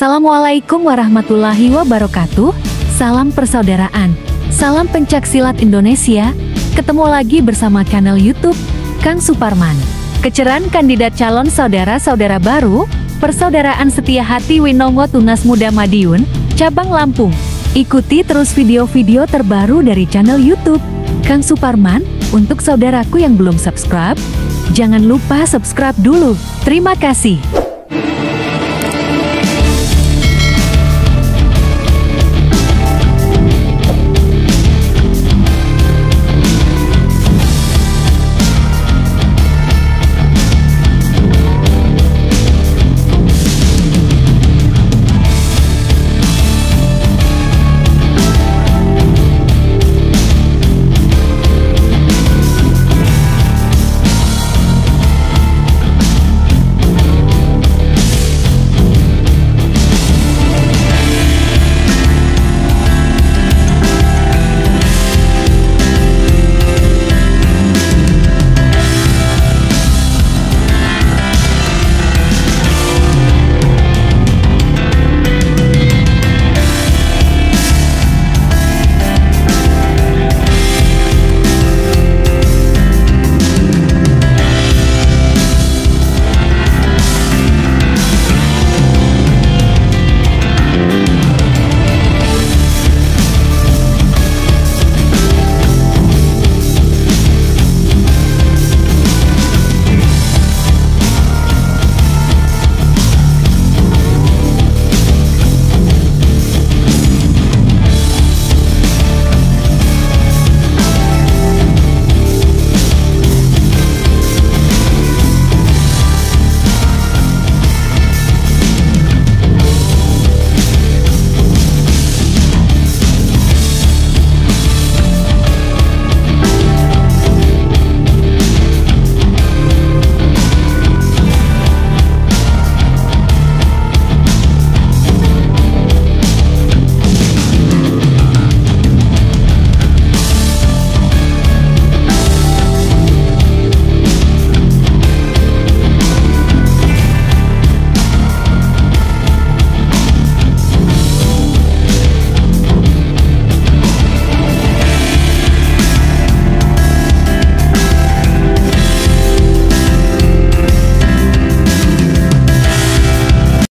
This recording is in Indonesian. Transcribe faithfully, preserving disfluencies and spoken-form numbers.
Assalamualaikum warahmatullahi wabarakatuh. Salam persaudaraan. Salam pencaksilat Indonesia. Ketemu lagi bersama kanal YouTube Kang Suparman. Kecerahan kandidat calon saudara-saudara baru Persaudaraan Setia Hati Winongo Tunas Muda Madiun, Cabang Lampung. Ikuti terus video-video terbaru dari channel YouTube Kang Suparman. Untuk saudaraku yang belum subscribe, jangan lupa subscribe dulu. Terima kasih.